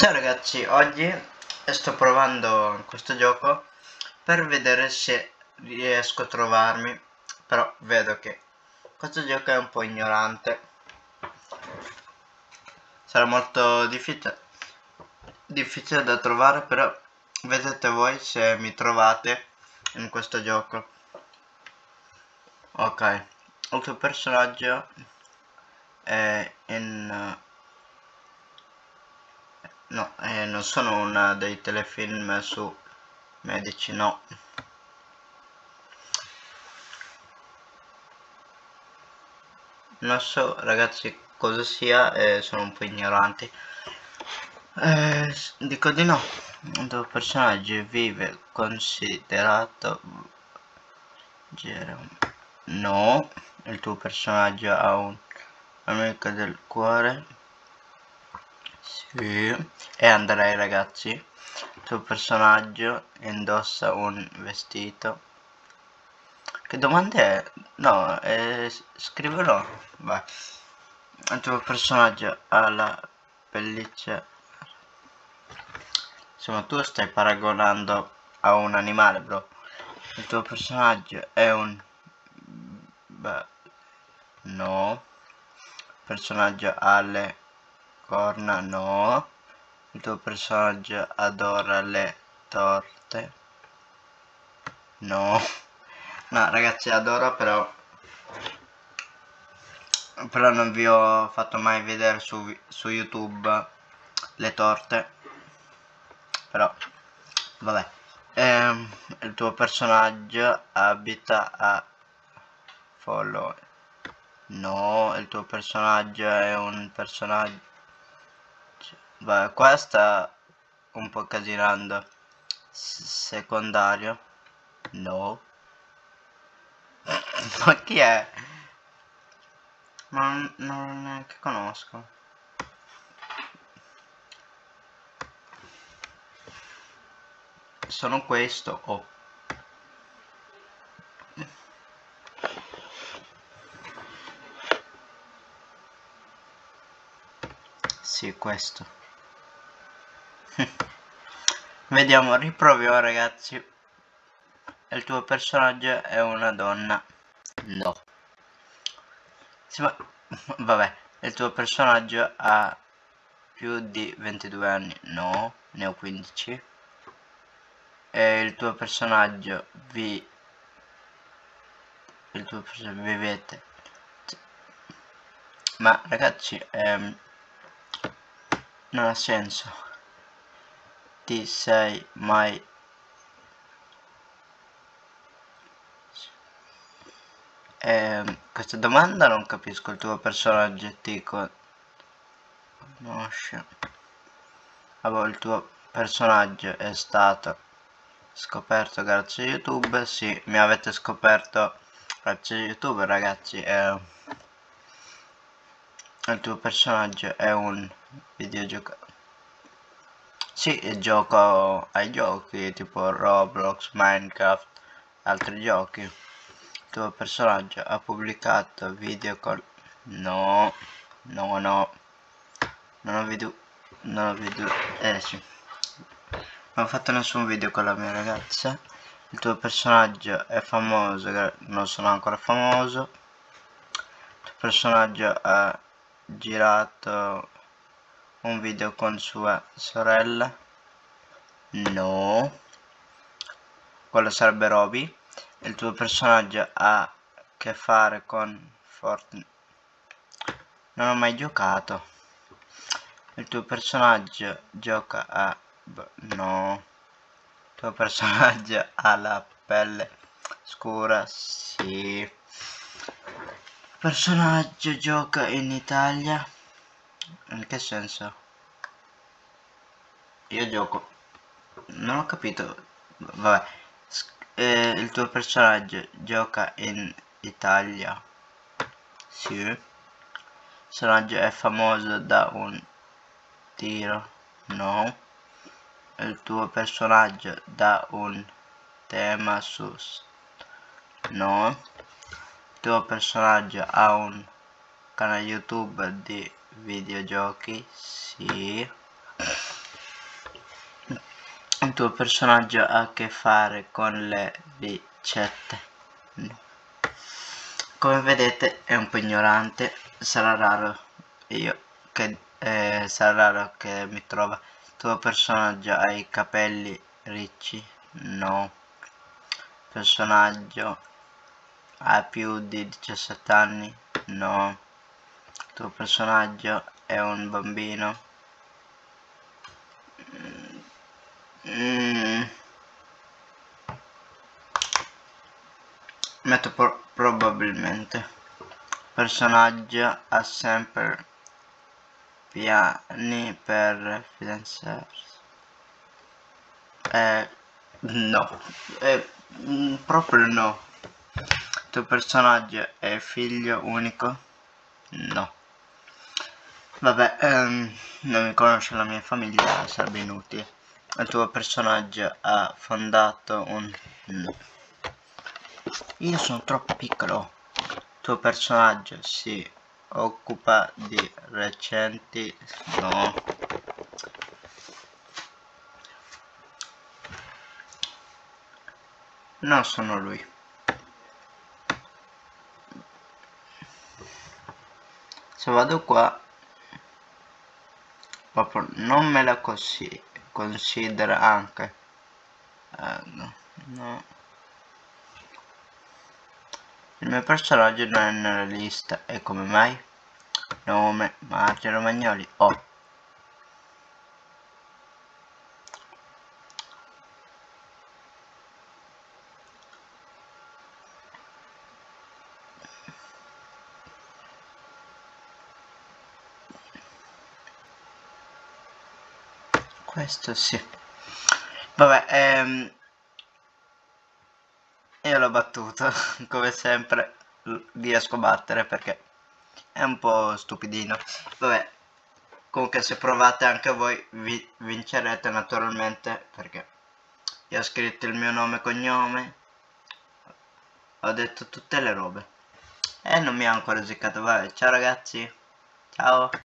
Ciao ragazzi, oggi sto provando questo gioco per vedere se riesco a trovarmi, però vedo che questo gioco è un po' ignorante, sarà molto difficile da trovare, però vedete voi se mi trovate in questo gioco. Ok, il tuo personaggio è in... no, non sono uno dei telefilm su medici, no. Non so ragazzi cosa sia, sono un po' ignoranti. Dico di no. Il tuo personaggio vive considerato no. Il tuo personaggio ha un amico del cuore. Sì. E Andrei ragazzi. Il tuo personaggio indossa un vestito. Che domanda è? No, scriverò. Vai. Il tuo personaggio ha la pelliccia. Insomma, tu stai paragonando a un animale, bro. Il tuo personaggio è un... Beh, no. Il personaggio ha le corna, no. Il tuo personaggio adora le torte. No. No, ragazzi, adoro, però non vi ho fatto mai vedere su YouTube le torte, però vabbè. Il tuo personaggio abita a Follow. No, il tuo personaggio è un personaggio. Beh, qua sta un po' casinando. Secondario. No. Ma chi è? Ma non neanche conosco. Sono questo. Oh. Sì, questo. Vediamo, riproviamo ragazzi. Il tuo personaggio è una donna. No. Sì, ma... vabbè, il tuo personaggio ha più di 22 anni. No, ne ho 15. E il tuo personaggio vivete. Ma ragazzi, non ha senso. Ti sei mai... questa domanda non capisco. Il tuo personaggio ti conosce. Allora, il tuo personaggio è stato scoperto grazie a YouTube. Sì, mi avete scoperto grazie a YouTube ragazzi. Il tuo personaggio è un videogiocatore. Sì, gioco ai giochi tipo Roblox, Minecraft, altri giochi. Il tuo personaggio ha pubblicato video con... No, no, no. Non ho video... sì. Non ho fatto nessun video con la mia ragazza. Il tuo personaggio è famoso, non sono ancora famoso. Il tuo personaggio ha girato un video con sua sorella. No. Quello sarebbe Roby. Il tuo personaggio ha a che fare con Fortnite. Non ho mai giocato. Il tuo personaggio gioca a... no. Il tuo personaggio ha la pelle scura. Sì. Il personaggio gioca in Italia. In che senso? Io gioco. Non ho capito. Vabbè. Il tuo personaggio gioca in Italia. Sì. Il personaggio è famoso da un tiro. No. Il tuo personaggio da un tema su... no. Il tuo personaggio ha un canale YouTube di videogiochi. Sì. Il tuo personaggio ha a che fare con le ricette? No. Come vedete è un po' ignorante, sarà raro che mi trova. Il tuo personaggio ha i capelli ricci? No. Il personaggio ha più di 17 anni? No. Il tuo personaggio è un bambino? Metto probabilmente. Personaggio ha sempre piani per fidanzarsi? No. Proprio no. Il tuo personaggio è figlio unico? No. Vabbè, non mi conosce la mia famiglia, sarebbe inutile. Il tuo personaggio ha fondato un... No. Io sono troppo piccolo. Il tuo personaggio si occupa di recenti... No. Non sono lui. Se vado qua proprio non me la considera anche. No. Il mio personaggio non è nella lista. E come mai? Nome Margine Romagnoli. Oh. Questo sì. Vabbè, io l'ho battuto. Come sempre riesco a battere perché è un po' stupidino. Vabbè, comunque se provate anche voi vincerete naturalmente, perché io ho scritto il mio nome e cognome, ho detto tutte le robe e non mi ha ancora risicato. Vabbè, ciao ragazzi, ciao.